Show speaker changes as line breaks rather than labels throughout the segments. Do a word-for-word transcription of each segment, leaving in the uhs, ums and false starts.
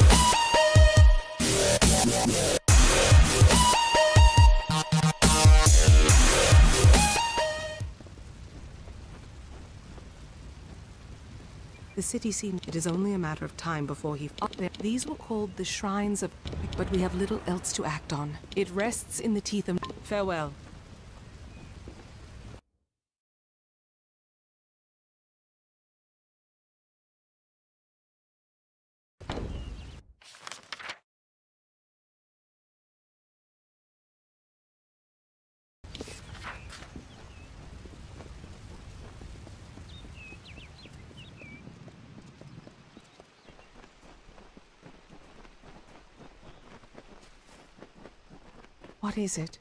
The city seems it is only a matter of time before he up there. These were called the Shrines of, but we have little else to act on. It rests in the teeth of farewell. What is it?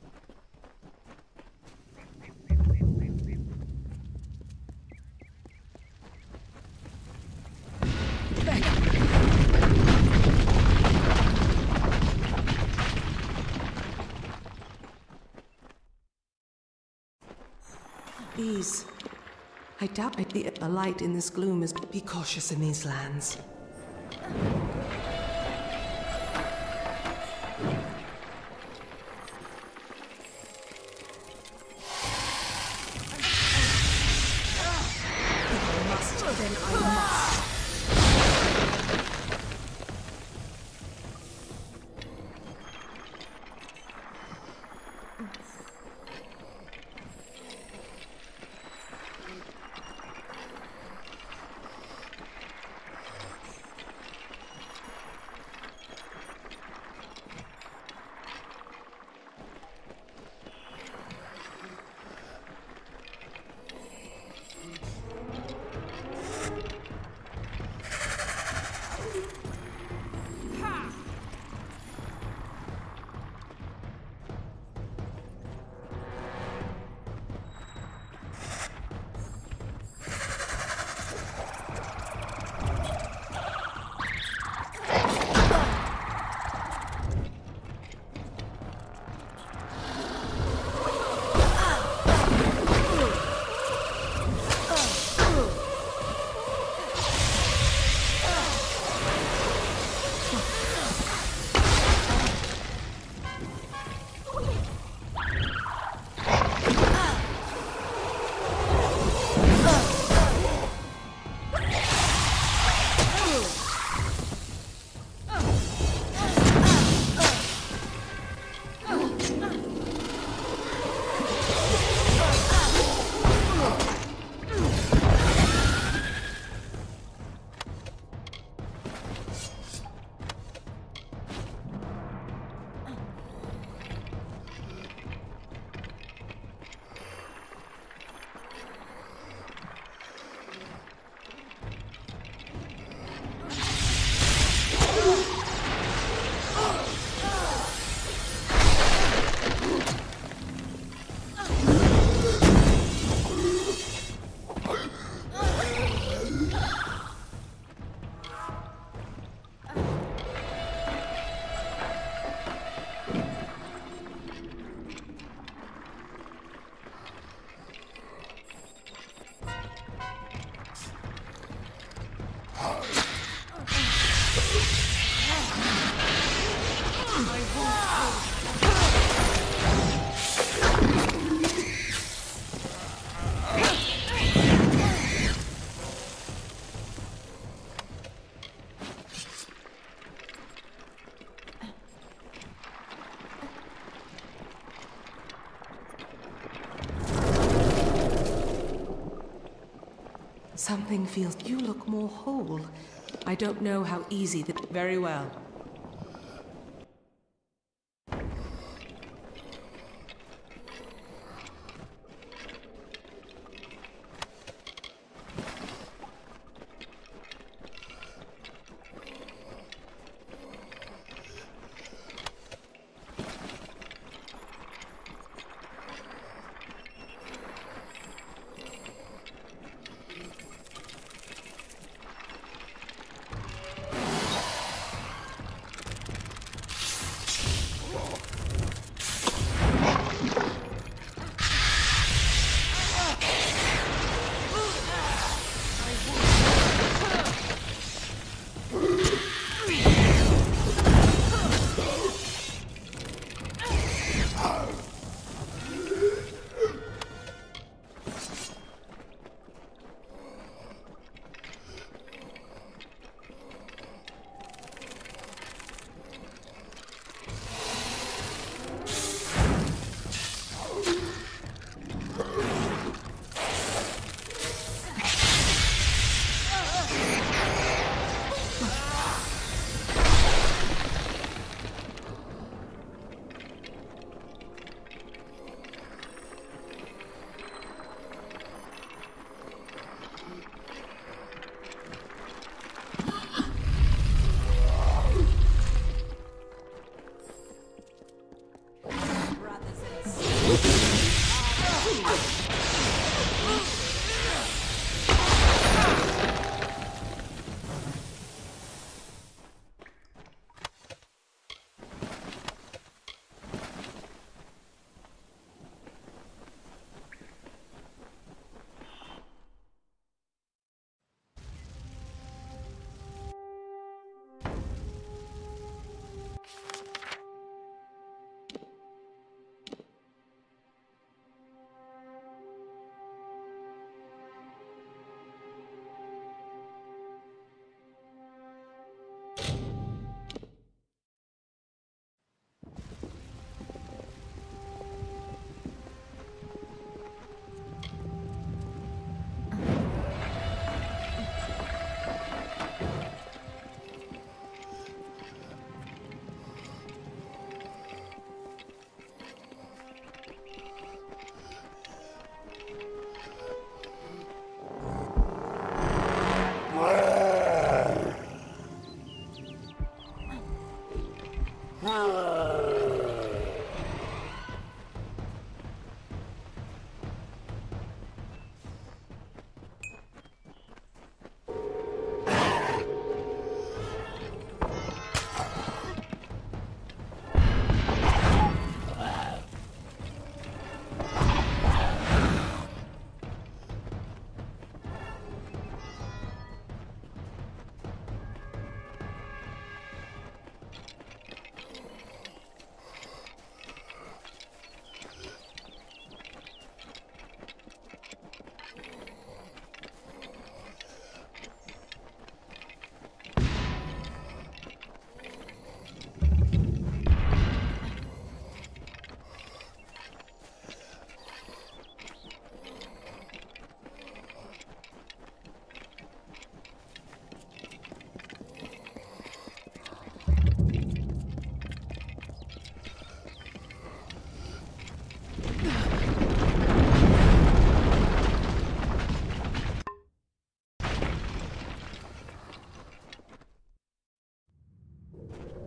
These. I doubt it. The a light in this gloom is. Be cautious in these lands. Something feels... You look more whole. I don't know how easy that... Very well.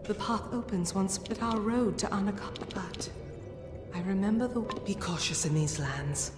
The path opens once at our road to Anakapa, but I remember the... Be cautious in these lands.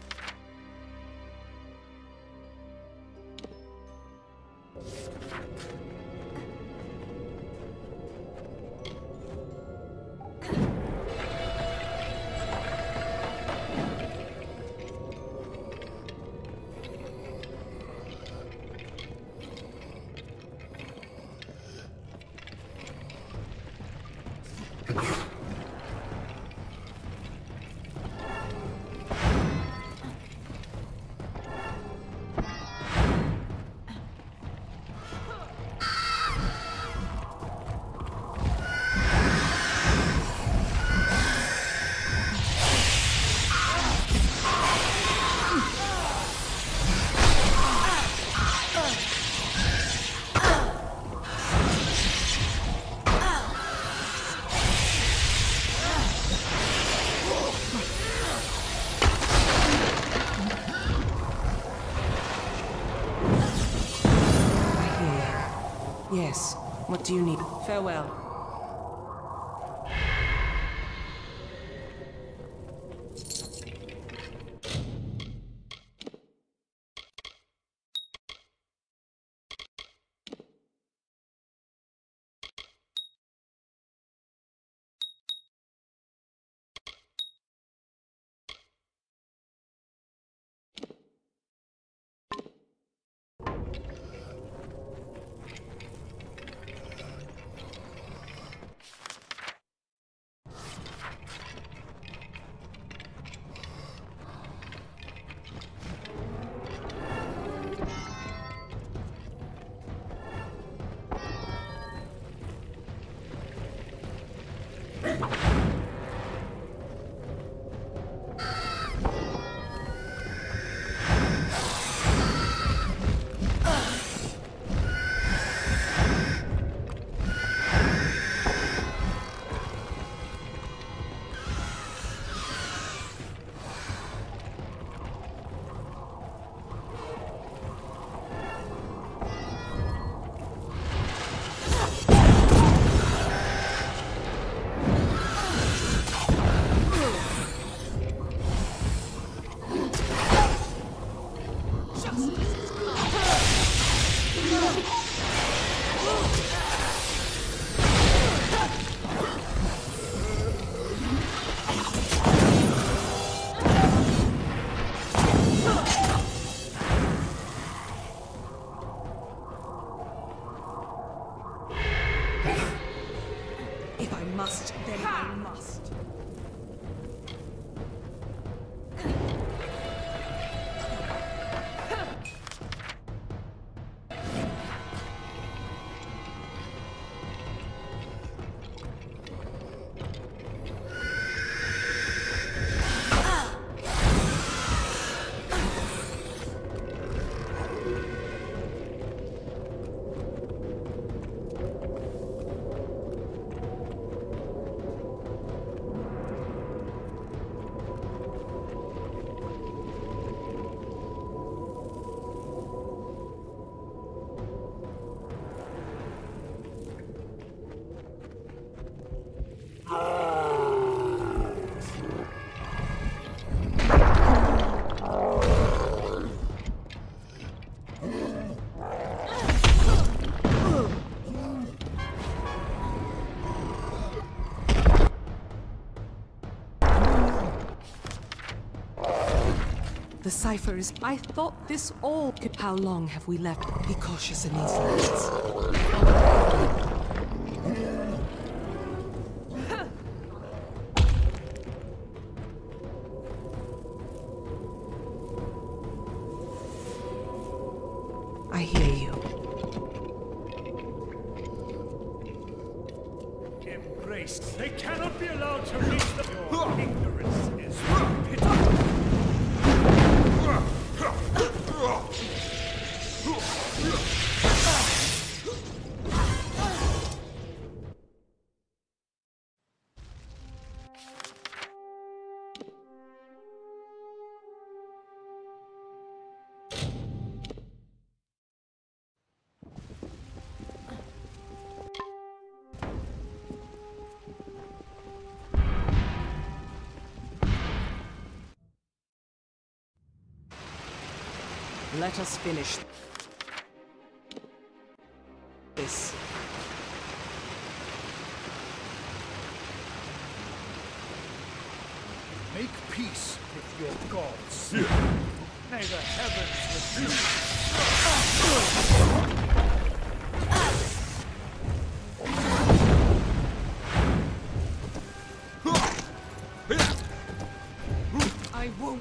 Yes. What do you need? Farewell. If I must, then I must. The cipher is... I thought this all could... How long have we left? Be cautious in these lands. I hear you.
Embrace. They cannot be allowed to reach the... Your ignorance is pitiful.
Let us finish this.
Make peace with your gods. May the heavens with you.
I won't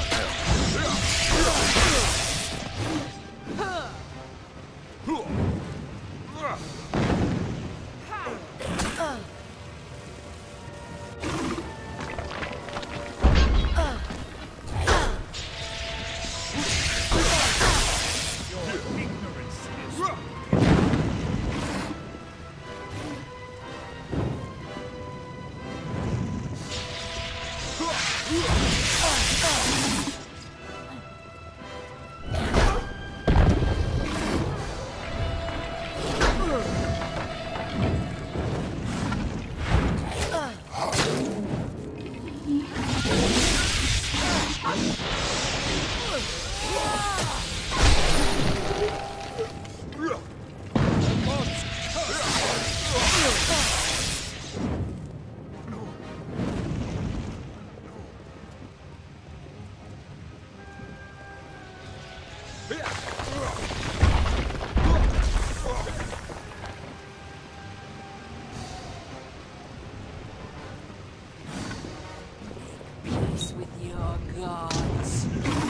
peace with your gods.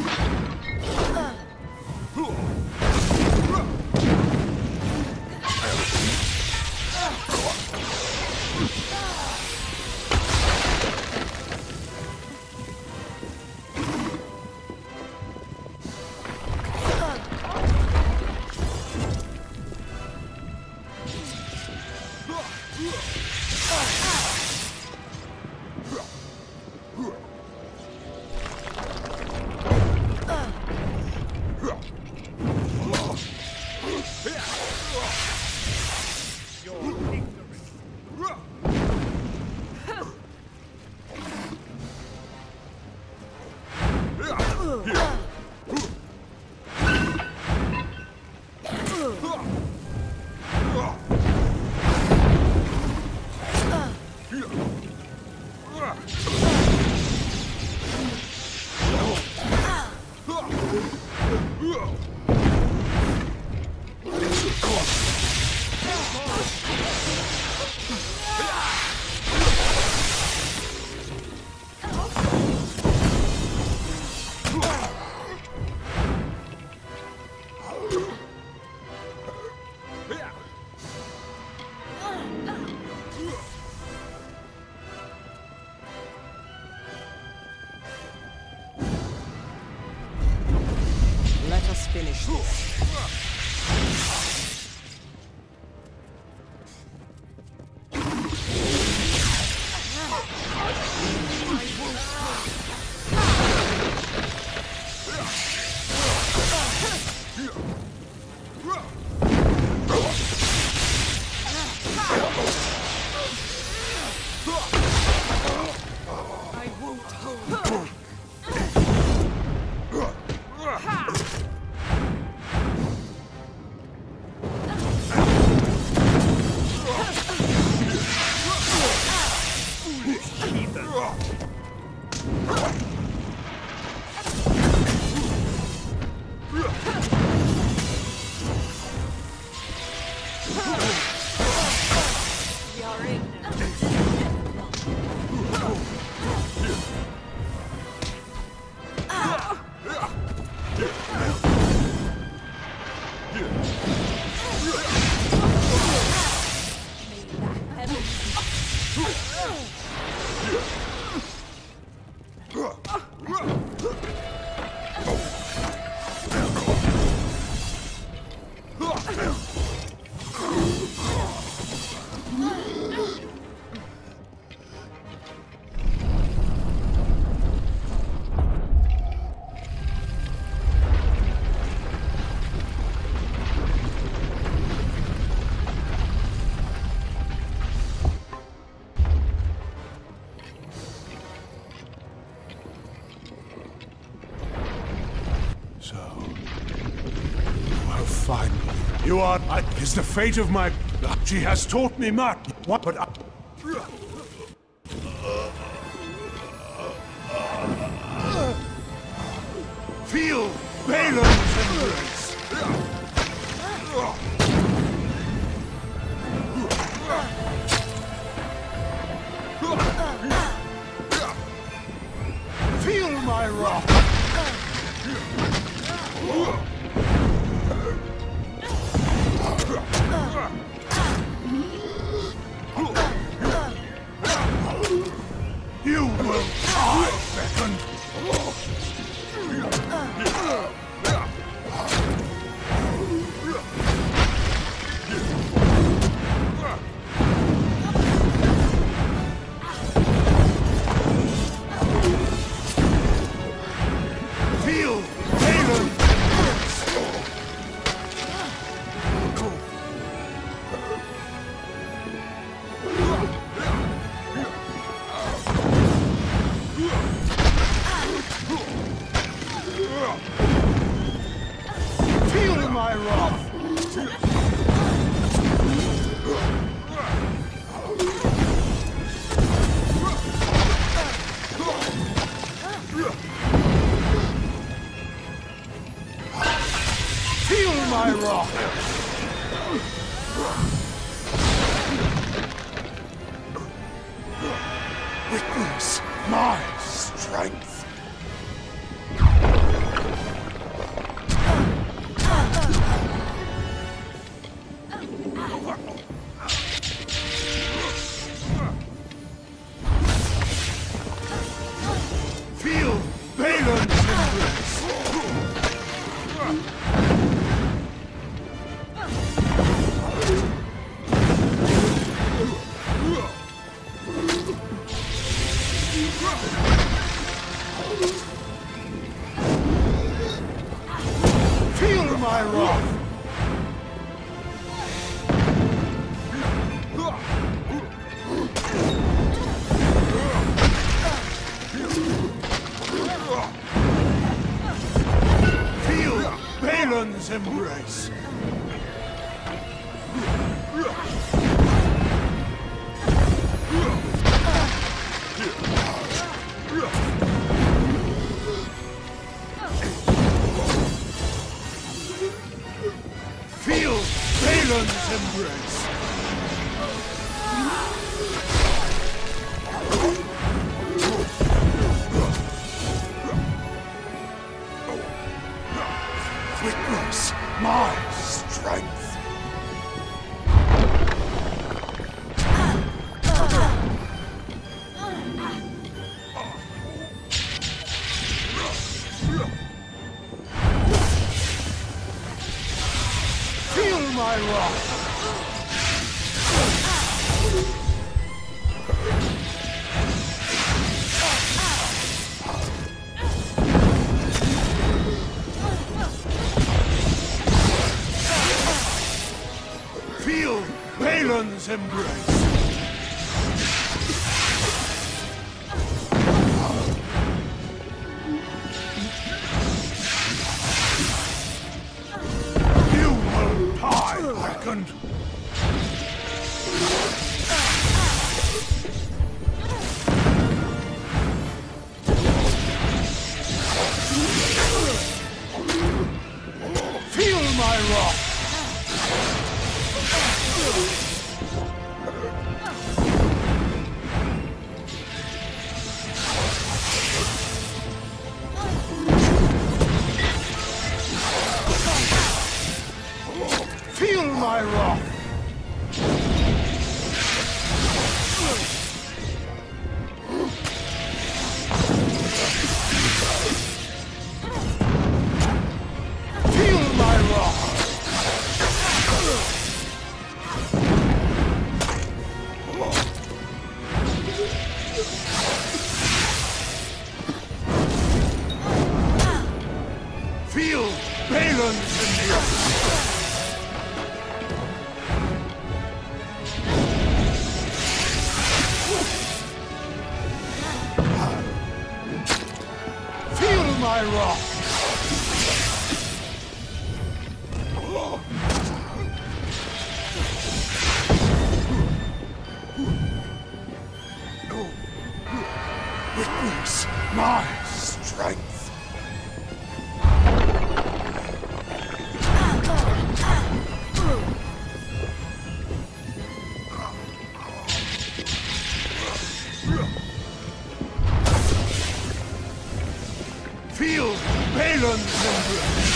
Let us finish this. I won't hold.
You are... I, is the fate of my... She has taught me much. What, but I... Feel Baelon's embrace. Feel my wrath. You will die, Beckon. Feel Baelon. Feel my wrath. Feel my wrath. Witness my strength. Feel Baelon's embrace. Feel my wrath. Feel Baelon's embrace. Feel Baelon's embrace. Witness my strength. Feel my wrath. Feel Baelon's embrace. You will die, Beckon. Feel my wrath. Feel my wrath. Feel my wrath. Feel Baelon's embrace. Feel my wrath.
Witness my strength. Feel Balan's embrace.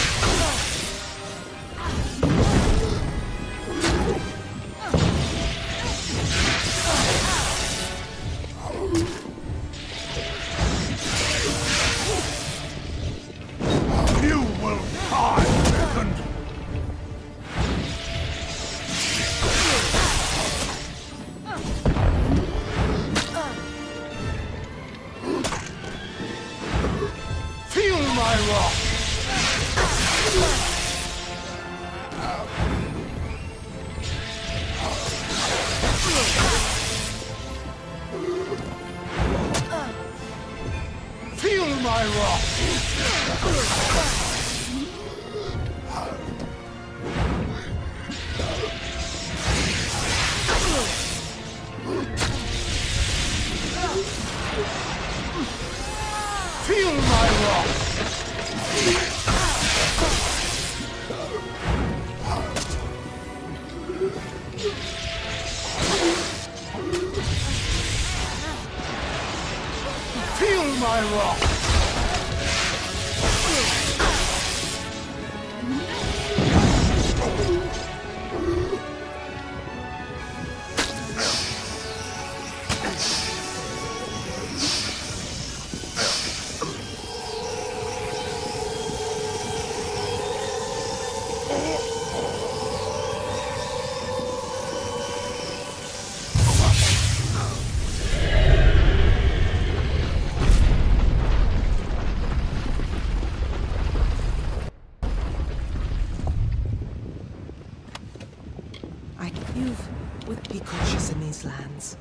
You will die, Beacon. Feel my wrath! Feel my wrath! Feel my wrath! Feel my wrath!
I, you've, would be cautious in these lands.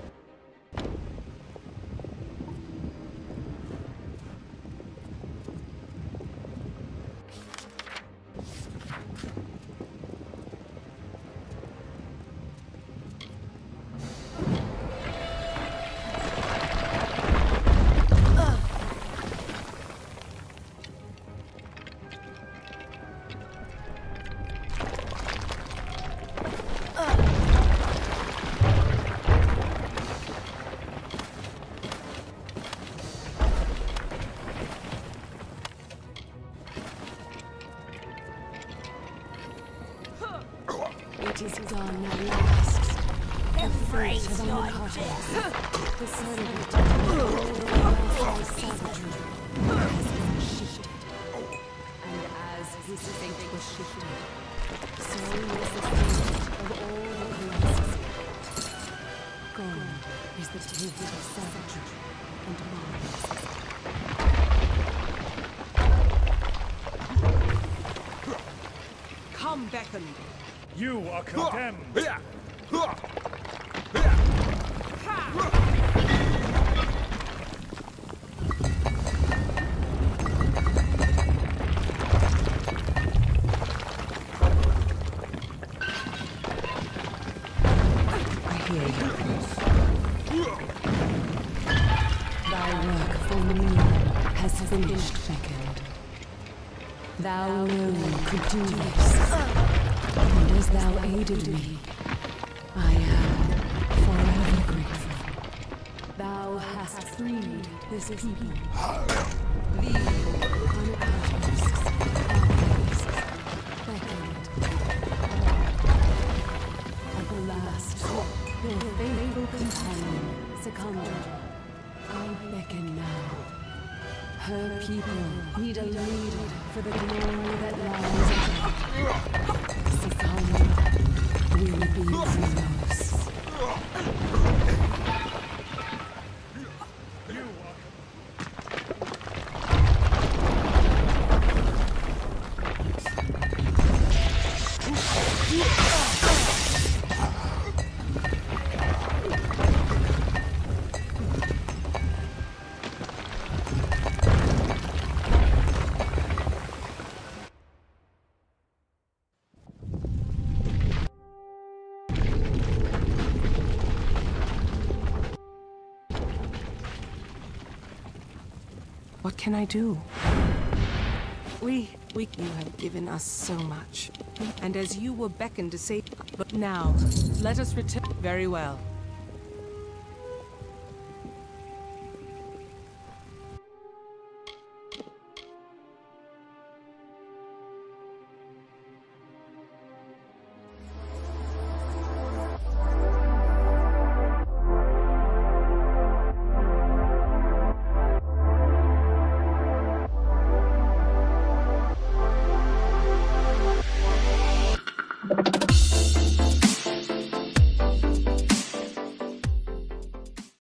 It is done at last. The fate of Alucard, the surrogate of all the savagery, has been shifted. And as his fate was shifted, so was the fate of all the classes. Gone is the taint of savagery and marvelous. Come, Beacon.
You are condemned.
I hear you. Thy work for me has finished, Beacon. Thou alone could do this. And as thou aided me, I am forever grateful. Thou hast freed this people. Thee, unappetized, always beckoned. At the last, your faithful companion succumbed. I beckon now. Her people need a leader for the glory that lies ahead. Succumb will be yours.
What can I do? We, we, you have given us so much. And as you were beckoned to say, but now, let us return. Very well.